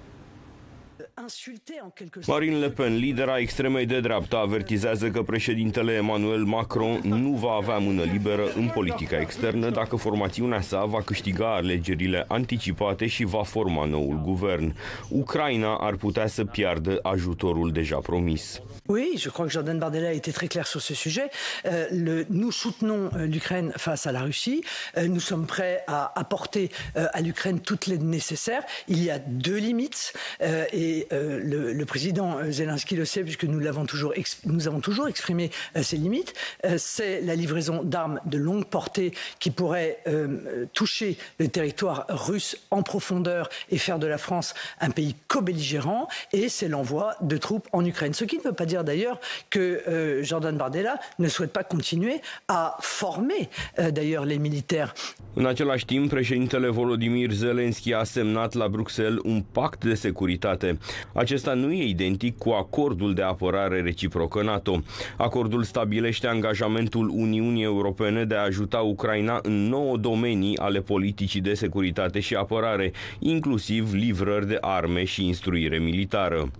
Marine Le Pen, lidera extremei de dreapta, avertizează că președintele Emmanuel Macron nu va avea mână liberă în politica externă dacă formațiunea sa va câștiga alegerile anticipate și va forma noul guvern. Ucraina ar putea să piardă ajutorul deja promis. Oui, je crois que Jordan Bardella a été très clair sur ce sujet. Euh, le, nous soutenons euh, l'Ukraine face à la Russie. Euh, nous sommes prêts à apporter euh, à l'Ukraine toutes les nécessaires. Il y a deux limites euh, et euh, le, le président Zelensky le sait puisque nous l'avons toujours, nous avons toujours exprimé euh, ces limites. Euh, c'est la livraison d'armes de longue portée qui pourrait euh, toucher le territoire russe en profondeur et faire de la France un pays co-belligérant. Et c'est l'envoi de troupes en Ukraine. Ce qui ne veut pas dire d'ailleurs que euh, Jordan Bardella ne souhaite pas continuer à former euh, d'ailleurs les militaires. În același timp, președintele Volodymyr Zelensky a semnat la Bruxelles un pact de securitate. Acesta nu e identic cu acordul de apărare reciprocă NATO. Acordul stabilește angajamentul Uniunii Europene de a ajuta Ucraina în nouă domenii ale politicii de securitate și apărare, inclusiv livrări de arme și instruire militară.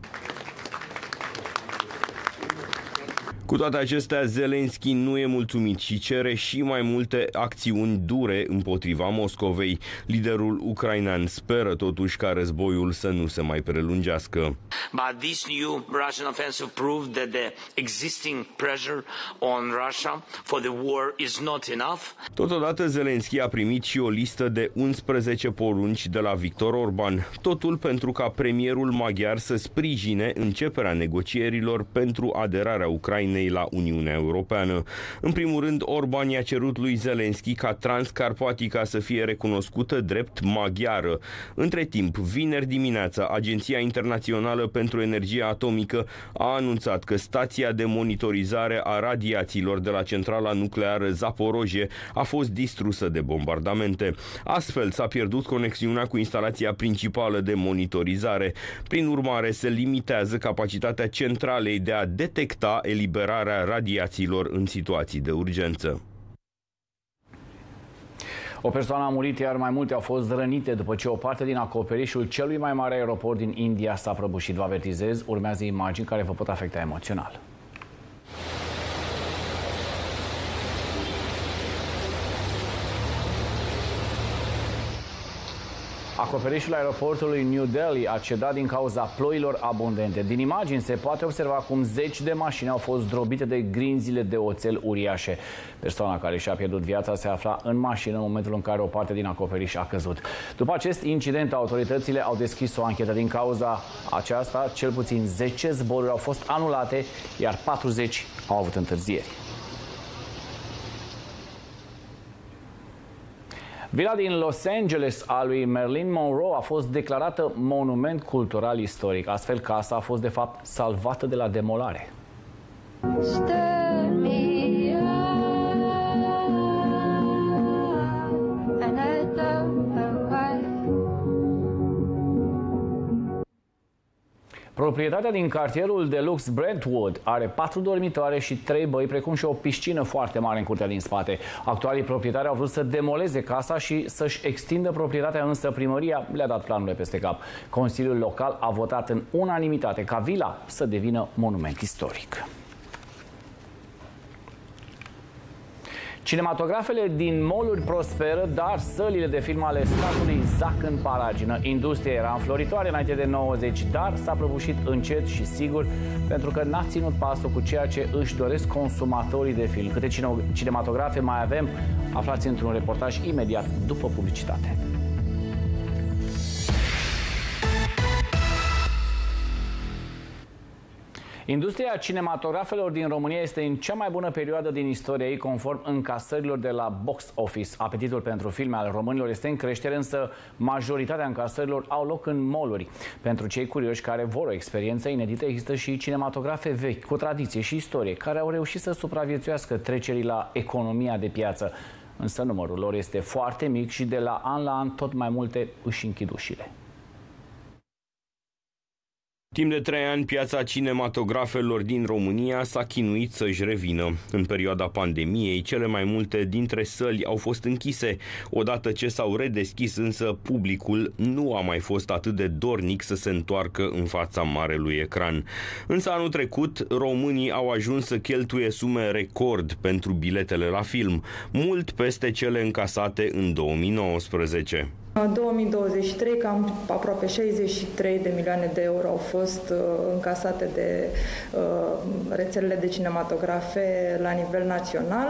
Cu toate acestea, Zelensky nu e mulțumit și cere și mai multe acțiuni dure împotriva Moscovei. Liderul ucrainean speră totuși ca războiul să nu se mai prelungească. But this new Russian offensive proved that the existing pressure on Russia for the war is not enough. Totodată, Zelensky a primit și o listă de unsprezece porunci de la Viktor Orban, totul pentru ca premierul maghiar să sprijine începerea negocierilor pentru aderarea Ucrainei la Uniunea Europeană. În primul rând, Orban i-a cerut lui Zelensky ca Transcarpatica să fie recunoscută drept maghiară. Între timp, vineri dimineața, Agenția Internațională pentru Energie Atomică a anunțat că stația de monitorizare a radiațiilor de la centrala nucleară Zaporozhye a fost distrusă de bombardamente. Astfel, s-a pierdut conexiunea cu instalația principală de monitorizare. Prin urmare, se limitează capacitatea centralei de a detecta eliberarea radiațiilor în situații de urgență. O persoană a murit, iar mai multe au fost rănite după ce o parte din acoperișul celui mai mare aeroport din India s-a prăbușit. Vă avertizez, urmează imagini care vă pot afecta emoțional. Acoperișul aeroportului New Delhi a cedat din cauza ploilor abundente. Din imagini se poate observa cum zeci de mașini au fost zdrobite de grinzile de oțel uriașe. Persoana care și-a pierdut viața se afla în mașină în momentul în care o parte din acoperiș a căzut. După acest incident, autoritățile au deschis o anchetă. Din cauza aceasta, cel puțin zece zboruri au fost anulate, iar patruzeci au avut întârzieri. Vila din Los Angeles a lui Marilyn Monroe a fost declarată monument cultural istoric. Astfel, casa a fost de fapt salvată de la demolare. Proprietatea din cartierul de lux Brentwood are patru dormitoare și trei băi, precum și o piscină foarte mare în curtea din spate. Actualii proprietari au vrut să demoleze casa și să-și extindă proprietatea, însă primăria le-a dat planurile peste cap. Consiliul local a votat în unanimitate ca vila să devină monument istoric. Cinematografele din mall-uri prosperă, dar sălile de film ale statului zac în paragină. Industria era înfloritoare înainte de nouăzeci, dar s-a prăbușit încet și sigur, pentru că n-a ținut pasul cu ceea ce își doresc consumatorii de film. Câte cinematografe mai avem? Aflați într-un reportaj imediat după publicitate. Industria cinematografelor din România este în cea mai bună perioadă din istoria ei, conform încasărilor de la Box Office. Apetitul pentru filme al românilor este în creștere, însă majoritatea încasărilor au loc în mall-uri. Pentru cei curioși care vor o experiență inedită, există și cinematografe vechi, cu tradiție și istorie, care au reușit să supraviețuiască trecerii la economia de piață. Însă numărul lor este foarte mic și de la an la an tot mai multe își închid ușile. Timp de trei ani, piața cinematografelor din România s-a chinuit să-și revină. În perioada pandemiei, cele mai multe dintre săli au fost închise. Odată ce s-au redeschis, însă, publicul nu a mai fost atât de dornic să se întoarcă în fața marelui ecran. Însă anul trecut, românii au ajuns să cheltuie sume record pentru biletele la film, mult peste cele încasate în două mii nouăsprezece. În două mii douăzeci și trei, cam aproape șaizeci și trei de milioane de euro au fost uh, încasate de uh, rețelele de cinematografe la nivel național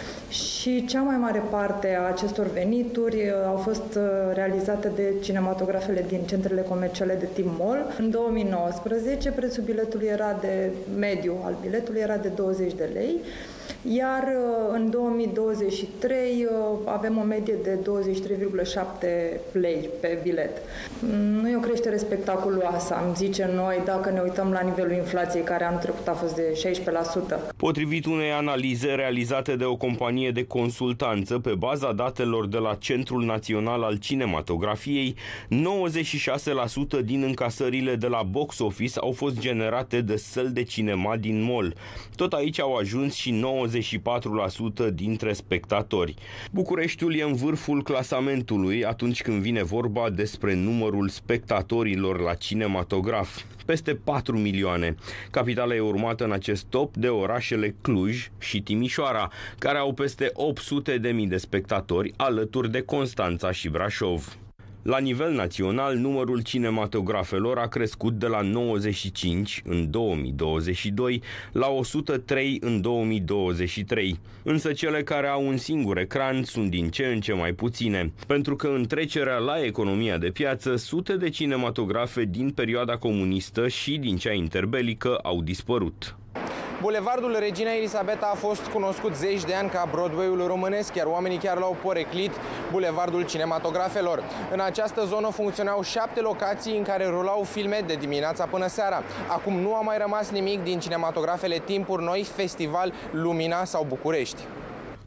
și cea mai mare parte a acestor venituri uh, au fost uh, realizate de cinematografele din centrele comerciale de tip mall. În două mii nouăsprezece, prețul biletului era de mediu al biletului era de douăzeci de lei. Iar în două mii douăzeci și trei avem o medie de douăzeci și trei virgulă șapte lei pe bilet. Nu e o creștere spectaculoasă, am zice noi, dacă ne uităm la nivelul inflației, care anul trecut a fost de șaisprezece la sută. Potrivit unei analize realizate de o companie de consultanță pe baza datelor de la Centrul Național al Cinematografiei, nouăzeci și șase la sută din încasările de la Box Office au fost generate de săli de cinema din mall. Tot aici au ajuns și nouăzeci și patru la sută dintre spectatori. Bucureștiul e în vârful clasamentului atunci când vine vorba despre numărul spectatorilor la cinematograf. Peste patru milioane. Capitala e urmată în acest top de orașele Cluj și Timișoara, care au peste opt sute de mii de spectatori, alături de Constanța și Brașov. La nivel național, numărul cinematografelor a crescut de la nouăzeci și cinci în două mii douăzeci și doi la o sută trei în două mii douăzeci și trei. Însă cele care au un singur ecran sunt din ce în ce mai puține, pentru că în trecerea la economia de piață, sute de cinematografe din perioada comunistă și din cea interbelică au dispărut. Bulevardul Regina Elisabeta a fost cunoscut zeci de ani ca Broadway-ul românesc, iar oamenii chiar l-au poreclit Bulevardul Cinematografelor. În această zonă funcționau șapte locații în care rulau filme de dimineața până seara. Acum nu a mai rămas nimic din cinematografele Timpuri Noi, Festival, Lumina sau București.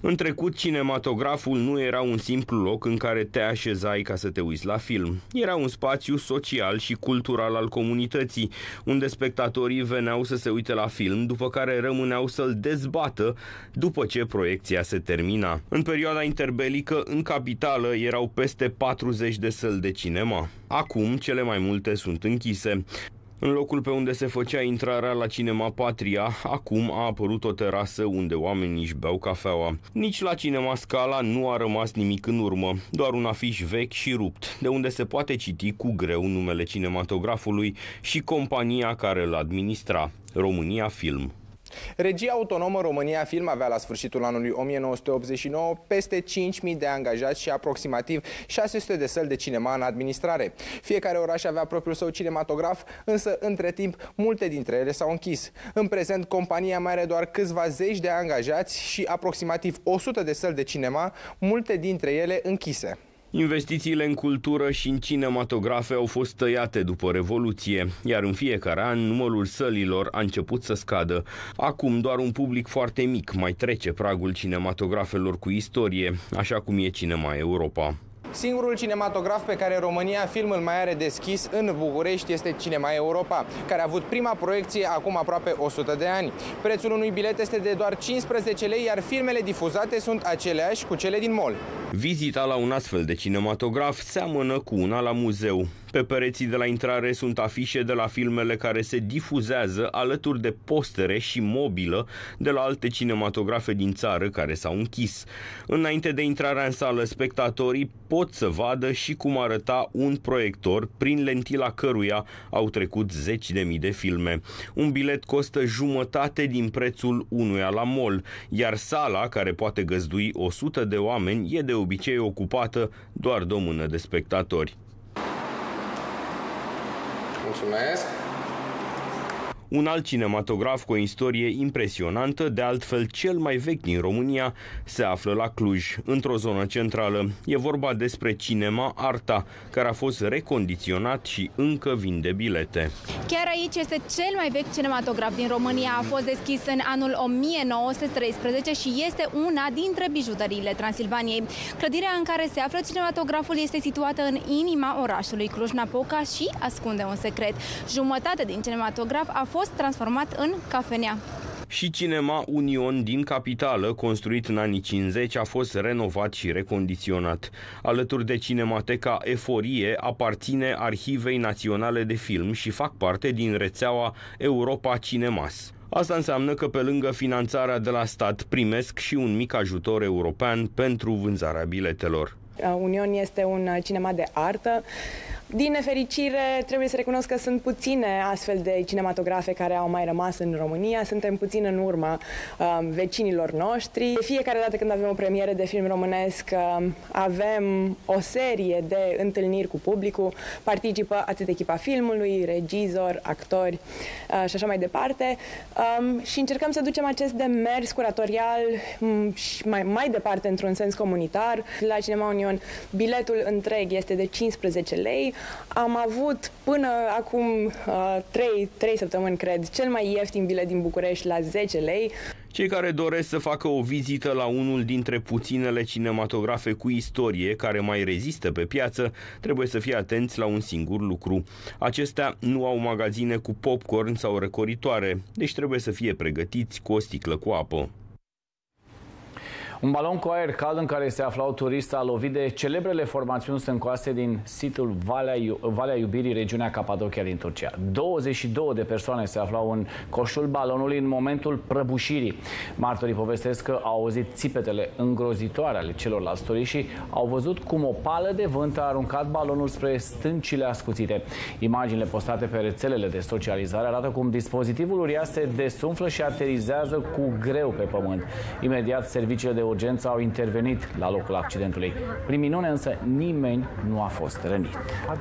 În trecut, cinematograful nu era un simplu loc în care te așezai ca să te uiți la film. Era un spațiu social și cultural al comunității, unde spectatorii veneau să se uite la film, după care rămâneau să-l dezbată după ce proiecția se termina. În perioada interbelică, în capitală, erau peste patruzeci de săli de cinema. Acum, cele mai multe sunt închise. În locul pe unde se făcea intrarea la Cinema Patria, acum a apărut o terasă unde oamenii își beau cafeaua. Nici la Cinema Scala nu a rămas nimic în urmă, doar un afiș vechi și rupt, de unde se poate citi cu greu numele cinematografului și compania care îl administra, România Film. Regia autonomă România Film avea la sfârșitul anului o mie nouă sute optzeci și nouă peste cinci mii de angajați și aproximativ șase sute de săli de cinema în administrare. Fiecare oraș avea propriul său cinematograf, însă între timp multe dintre ele s-au închis. În prezent, compania mai are doar câțiva zeci de angajați și aproximativ o sută de săli de cinema, multe dintre ele închise. Investițiile în cultură și în cinematografe au fost tăiate după Revoluție, iar în fiecare an numărul sălilor a început să scadă. Acum doar un public foarte mic mai trece pragul cinematografelor cu istorie, așa cum e Cinema Europa. Singurul cinematograf pe care România Film îl mai are deschis în București este Cinema Europa, care a avut prima proiecție acum aproape o sută de ani. Prețul unui bilet este de doar cincisprezece lei, iar filmele difuzate sunt aceleași cu cele din mall. Vizita la un astfel de cinematograf seamănă cu una la muzeu. Pe pereții de la intrare sunt afișe de la filmele care se difuzează, alături de postere și mobilă de la alte cinematografe din țară care s-au închis. Înainte de intrarea în sală, spectatorii pot să vadă și cum arăta un proiector, prin lentila căruia au trecut zeci de mii de filme. Un bilet costă jumătate din prețul unuia la mall, iar sala, care poate găzdui o sută de oameni, e de obicei ocupată doar de o mână de spectatori. Mulțumesc! Un alt cinematograf cu o istorie impresionantă, de altfel cel mai vechi din România, se află la Cluj, într-o zonă centrală. E vorba despre Cinema Arta, care a fost recondiționat și încă vinde bilete. Chiar aici este cel mai vechi cinematograf din România. A fost deschis în anul o mie nouă sute treisprezece și este una dintre bijuteriile Transilvaniei. Clădirea în care se află cinematograful este situată în inima orașului Cluj-Napoca și ascunde un secret. Jumătate din cinematograf a fost fost transformat în cafenea. Și Cinema Union din capitală, construit în anii cincizeci, a fost renovat și recondiționat. Alături de Cinemateca Eforie, aparține Arhivei Naționale de Film și fac parte din rețeaua Europa Cinemas. Asta înseamnă că pe lângă finanțarea de la stat primesc și un mic ajutor european pentru vânzarea biletelor. Union este un cinema de artă. Din nefericire, trebuie să recunosc că sunt puține astfel de cinematografe care au mai rămas în România. Suntem puțin în urma uh, vecinilor noștri. De fiecare dată când avem o premieră de film românesc, uh, avem o serie de întâlniri cu publicul. Participă atât echipa filmului, regizori, actori uh, și așa mai departe. Um, și încercăm să ducem acest demers curatorial um, și mai, mai departe într-un sens comunitar. La Cinema Union, biletul întreg este de cincisprezece lei. Am avut până acum uh, trei săptămâni, cred, cel mai ieftin bilet din București la zece lei. Cei care doresc să facă o vizită la unul dintre puținele cinematografe cu istorie care mai rezistă pe piață, trebuie să fie atenți la un singur lucru. Acestea nu au magazine cu popcorn sau răcoritoare, deci trebuie să fie pregătiți cu o sticlă cu apă. Un balon cu aer cald în care se afla o turistă a lovit de celebrele formațiuni stâncoase din situl Valea, Iu Valea Iubirii, regiunea Capadocia din Turcia. douăzeci și două de persoane se aflau în coșul balonului în momentul prăbușirii. Martorii povestesc că au auzit țipetele îngrozitoare ale celorlalți turiști și au văzut cum o pală de vânt a aruncat balonul spre stâncile ascuțite. Imaginile postate pe rețelele de socializare arată cum dispozitivul uriaș se desumflă și aterizează cu greu pe pământ. Imediat, serviciile de urgență au intervenit la locul accidentului. Prin minune însă nimeni nu a fost rănit.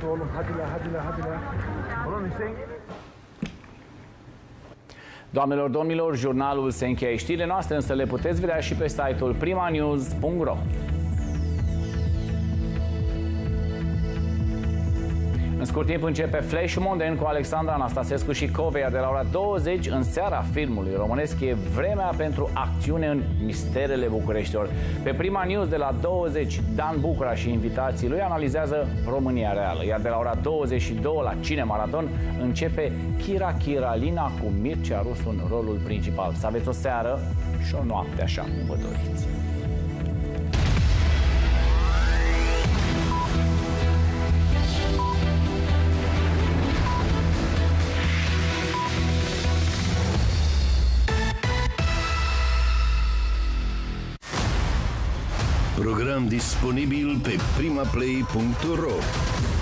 Doamnelor, domnilor, jurnalul se încheie. Știrile noastre însă le puteți vedea și pe site-ul prima news punct ro. În scurt timp începe Flash Monden cu Alexandra Anastasescu și Covea de la ora douăzeci în seara filmului românesc. E vremea pentru acțiune în misterele Bucureștilor. Pe Prima News de la douăzeci, Dan Bucura și invitații lui analizează România reală. Iar de la ora douăzeci și două la Cinemaraton începe Chira Chiralina cu Mircea Rusu în rolul principal. Să aveți o seară și o noapte așa cum vă doriți. Program disponibil pe primaplay punct ro.